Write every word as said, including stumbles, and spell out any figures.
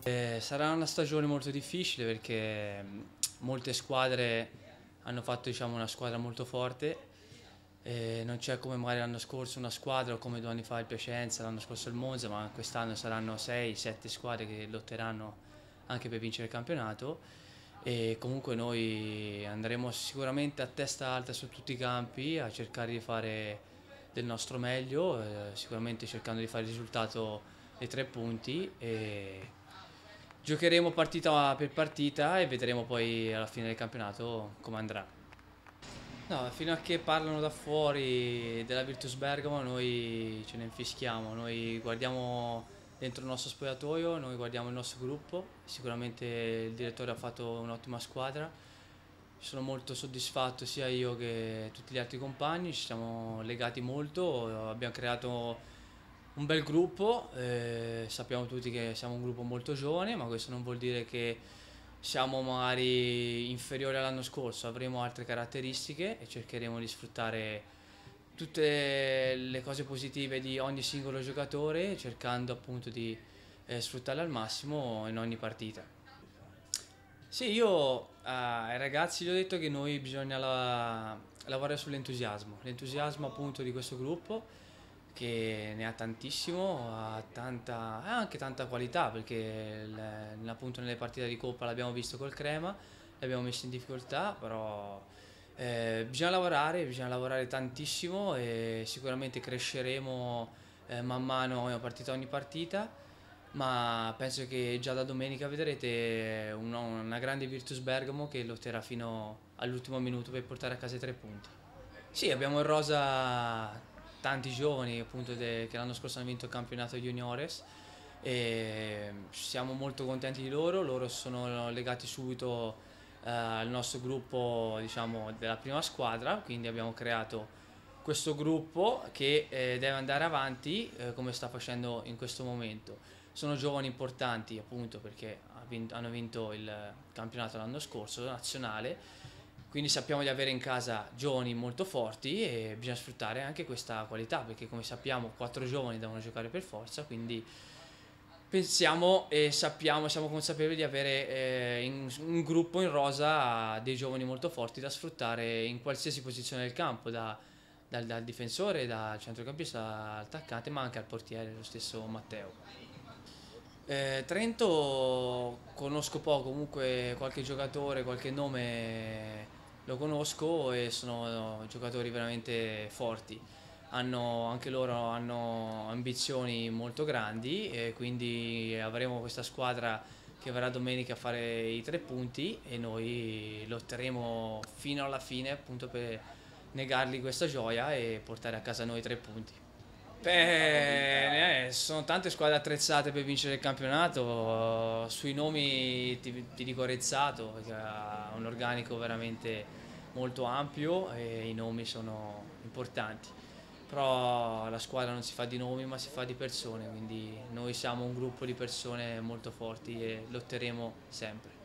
Eh, sarà una stagione molto difficile perché mh, molte squadre hanno fatto, diciamo, una squadra molto forte. Eh, non c'è come magari l'anno scorso una squadra o come due anni fa il Piacenza, l'anno scorso il Monza, ma quest'anno saranno sei sette squadre che lotteranno anche per vincere il campionato. E comunque noi andremo sicuramente a testa alta su tutti i campi a cercare di fare del nostro meglio, eh, sicuramente cercando di fare il risultato dei tre punti. E giocheremo partita per partita e vedremo poi alla fine del campionato come andrà. No, fino a che parlano da fuori della Virtus Bergamo noi ce ne infischiamo, noi guardiamo dentro il nostro spogliatoio, noi guardiamo il nostro gruppo, sicuramente il direttore ha fatto un'ottima squadra, sono molto soddisfatto sia io che tutti gli altri compagni, ci siamo legati molto, abbiamo creato un bel gruppo, eh, sappiamo tutti che siamo un gruppo molto giovane, ma questo non vuol dire che siamo magari inferiori all'anno scorso, avremo altre caratteristiche e cercheremo di sfruttare tutte le cose positive di ogni singolo giocatore, cercando appunto di eh, sfruttarle al massimo in ogni partita. Sì, io eh, ai ragazzi gli ho detto che noi bisogna la- lavorare sull'entusiasmo, l'entusiasmo appunto di questo gruppo che ne ha tantissimo, ha tanta, ha anche tanta qualità perché il- appunto nelle partite di Coppa l'abbiamo visto col Crema, l'abbiamo messo in difficoltà, però eh, bisogna lavorare, bisogna lavorare tantissimo e sicuramente cresceremo eh, man mano partita ogni partita, ma penso che già da domenica vedrete una, una grande Virtus Bergamo che lotterà fino all'ultimo minuto per portare a casa i tre punti. Sì, abbiamo in rosa tanti giovani appunto de- che l'anno scorso hanno vinto il campionato juniores e siamo molto contenti di loro, loro sono legati subito eh, al nostro gruppo, diciamo, della prima squadra, quindi abbiamo creato questo gruppo che eh, deve andare avanti eh, come sta facendo in questo momento. Sono giovani importanti appunto perché ha vinto- hanno vinto il campionato l'anno scorso nazionale, quindi sappiamo di avere in casa giovani molto forti e bisogna sfruttare anche questa qualità perché come sappiamo quattro giovani devono giocare per forza, quindi pensiamo e sappiamo, siamo consapevoli di avere eh, in- un gruppo in rosa dei giovani molto forti da sfruttare in qualsiasi posizione del campo, da- dal, dal difensore, dal centrocampista, all'attaccante, ma anche al portiere, lo stesso Matteo. Eh, Trento conosco poco, comunque qualche giocatore, qualche nome lo conosco e sono giocatori veramente forti. Hanno, anche loro hanno ambizioni molto grandi e quindi avremo questa squadra che verrà domenica a fare i tre punti e noi lotteremo fino alla fine appunto per negargli questa gioia e portare a casa noi i tre punti. Beh, eh, sono tante squadre attrezzate per vincere il campionato. Sui nomi ti, ti dico Rezzato, che ha un organico veramente molto ampio e i nomi sono importanti. Però la squadra non si fa di nomi ma si fa di persone, quindi noi siamo un gruppo di persone molto forti e lotteremo sempre.